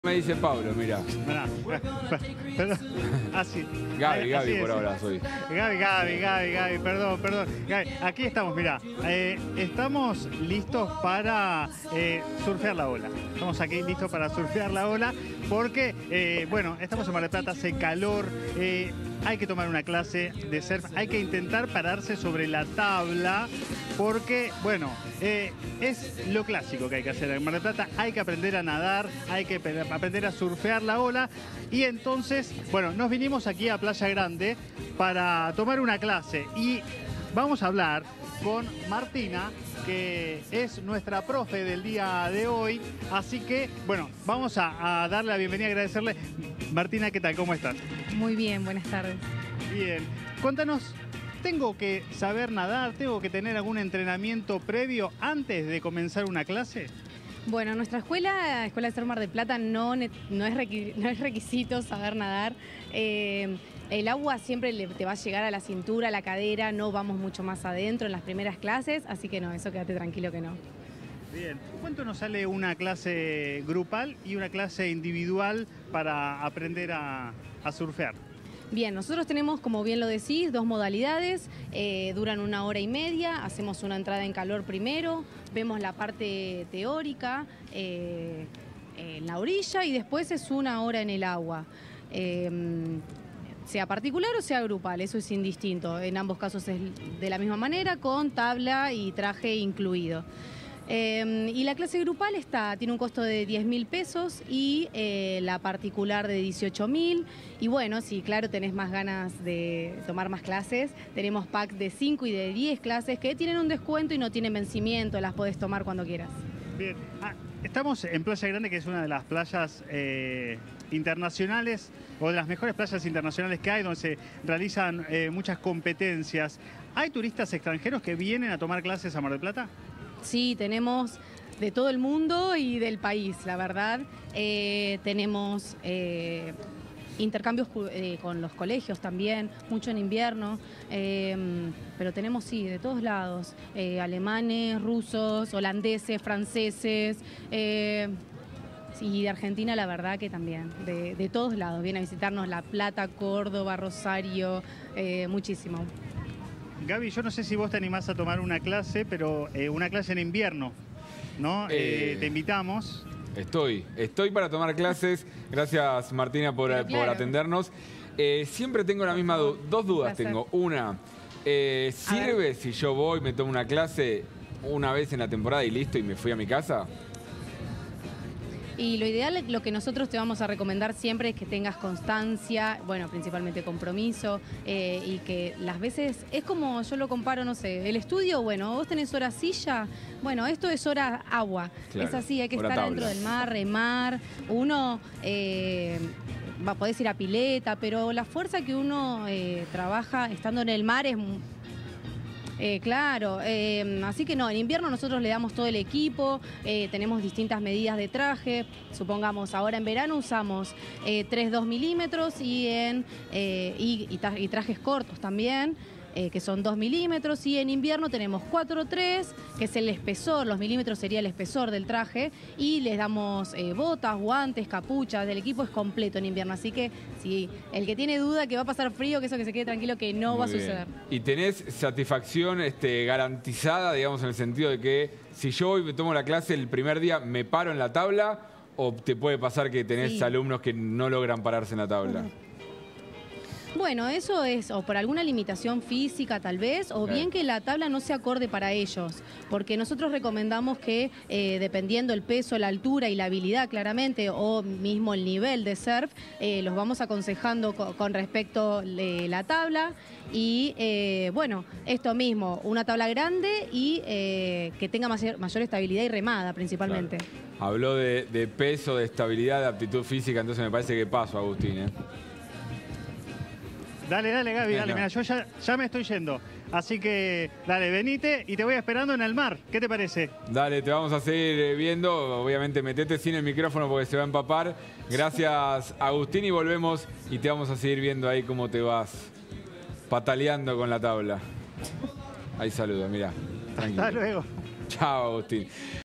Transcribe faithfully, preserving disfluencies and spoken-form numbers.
Me dice Pablo, mira. Perdón, así. Gaby, Gaby así por es. ahora soy. Gaby, Gaby, Gaby, Gaby, perdón, perdón. Gaby, aquí estamos, mira. Eh, estamos listos para eh, surfear la ola. Estamos aquí listos para surfear la ola porque, eh, bueno, estamos en Mar del Plata, hace calor. Eh, hay que tomar una clase de surf. Hay que intentar pararse sobre la tabla porque, bueno, eh, es lo clásico que hay que hacer en Mar del Plata. Hay que aprender a nadar, hay que aprender a surfear la ola. Y entonces, bueno, nos vinimos aquí a Playa Grande para tomar una clase. Y vamos a hablar con Martina, que es nuestra profe del día de hoy. Así que, bueno, vamos a, a darle la bienvenida y agradecerle. Martina, ¿qué tal? ¿Cómo estás? Muy bien, buenas tardes. Bien. Cuéntanos, ¿tengo que saber nadar? ¿Tengo que tener algún entrenamiento previo antes de comenzar una clase? Bueno, nuestra escuela, Escuela de Surf Mar del Plata, no, no, es, requi, no es requisito saber nadar. Eh, el agua siempre le, te va a llegar a la cintura, a la cadera, no vamos mucho más adentro en las primeras clases, así que no, eso quédate tranquilo que no. Bien. ¿Cuánto nos sale una clase grupal y una clase individual para aprender a, a surfear? Bien, nosotros tenemos, como bien lo decís, dos modalidades, eh, duran una hora y media, hacemos una entrada en calor primero, vemos la parte teórica eh, en la orilla y después es una hora en el agua. Eh, sea particular o sea grupal, eso es indistinto. En ambos casos es de la misma manera, con tabla y traje incluido. Eh, y la clase grupal está, tiene un costo de diez mil pesos y eh, la particular de dieciocho mil. Y bueno, si claro tenés más ganas de tomar más clases, tenemos packs de cinco y de diez clases que tienen un descuento y no tienen vencimiento, las podés tomar cuando quieras. Bien, ah, estamos en Playa Grande, que es una de las playas eh, internacionales, o de las mejores playas internacionales que hay, donde se realizan eh, muchas competencias. ¿Hay turistas extranjeros que vienen a tomar clases a Mar del Plata? Sí, tenemos de todo el mundo y del país, la verdad. Eh, tenemos eh, intercambios eh, con los colegios también, mucho en invierno, eh, pero tenemos, sí, de todos lados, eh, alemanes, rusos, holandeses, franceses, eh, y de Argentina la verdad que también, de, de todos lados. Vienen a visitarnos La Plata, Córdoba, Rosario, eh, muchísimo. Gaby, yo no sé si vos te animás a tomar una clase, pero eh, una clase en invierno, ¿no? Eh, eh, te invitamos. Estoy, estoy para tomar clases. Gracias, Martina, por, claro. por atendernos. Eh, siempre tengo la misma duda, dos dudas tengo. Una, eh, ¿sirve si yo voy, me tomo una clase una vez en la temporada y listo y me fui a mi casa? Y lo ideal, lo que nosotros te vamos a recomendar siempre es que tengas constancia, bueno, principalmente compromiso, eh, y que las veces, es como yo lo comparo, no sé, el estudio, bueno, vos tenés hora silla, bueno, esto es hora agua, claro, es así, hay que estar dentro del mar, remar, uno eh, va, podés ir a pileta, pero la fuerza que uno eh, trabaja estando en el mar es... Eh, claro, eh, así que no, en invierno nosotros le damos todo el equipo, eh, tenemos distintas medidas de traje, supongamos ahora en verano usamos eh, tres punto dos milímetros y, en, eh, y, y trajes cortos también, eh, que son dos milímetros, y en invierno tenemos cuatro punto tres, que es el espesor, los milímetros sería el espesor del traje, y les damos eh, botas, guantes, capuchas, el equipo es completo en invierno, así que si el que tiene duda que va a pasar frío, que eso que se quede tranquilo que no Muy va a bien. suceder. ¿Y tenés satisfacción este, garantizada, digamos, en el sentido de que si yo hoy me tomo la clase el primer día, me paro en la tabla, o te puede pasar que tenés sí. alumnos que no logran pararse en la tabla? Uh-huh. Bueno, eso es o por alguna limitación física tal vez, o bien que la tabla no se acorde para ellos, porque nosotros recomendamos que eh, dependiendo el peso, la altura y la habilidad claramente, o mismo el nivel de surf, eh, los vamos aconsejando con, con respecto a la tabla y eh, bueno, esto mismo, una tabla grande y eh, que tenga mayor, mayor estabilidad y remada principalmente. Claro. Habló de, de peso, de estabilidad, de aptitud física, entonces me parece que paso, Agustín, ¿eh? Dale, dale, Gaby, dale. Mira, yo ya, ya me estoy yendo. Así que, dale, venite y te voy esperando en el mar. ¿Qué te parece? Dale, te vamos a seguir viendo. Obviamente, metete sin el micrófono porque se va a empapar. Gracias, Agustín, y volvemos y te vamos a seguir viendo ahí cómo te vas pataleando con la tabla. Ahí saluda, mirá. Tranquilo. Hasta luego. Chao, Agustín.